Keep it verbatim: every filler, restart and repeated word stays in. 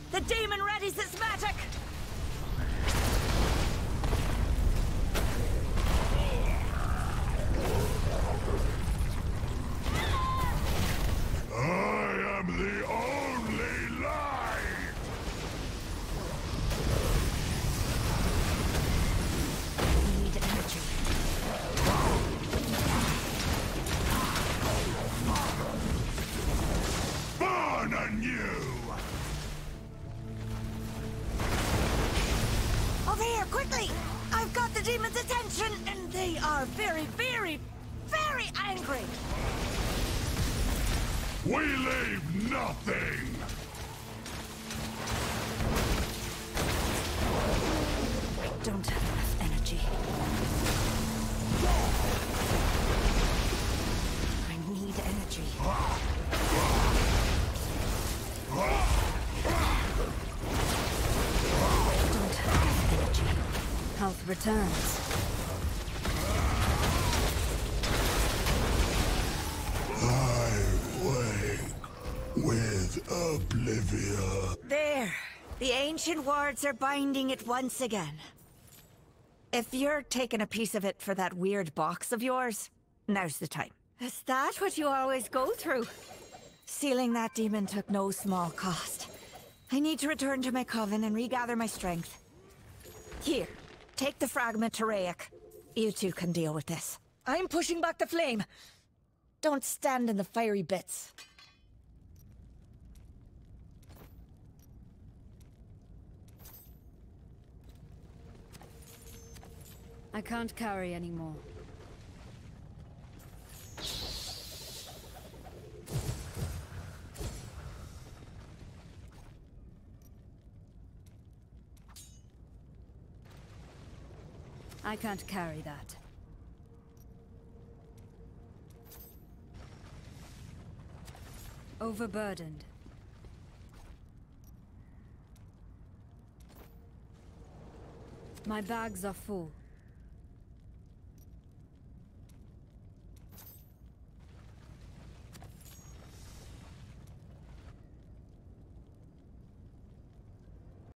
The demon readies its magic! I am the only light! We need energy. Born anew! Over here, quickly! I've got the demon's attention, and they are very, very, very angry! We leave nothing! I don't have enough energy. I need energy. I don't have enough energy. Health returns. I wake with Oblivia. There! The ancient wards are binding it once again. If you're taking a piece of it for that weird box of yours, now's the time. Is that what you always go through? Sealing that demon took no small cost. I need to return to my coven and regather my strength. Here, take the fragment to Rayek. You two can deal with this. I'm pushing back the flame. Don't stand in the fiery bits. I can't carry anymore. I can't carry that. Overburdened. My bags are full.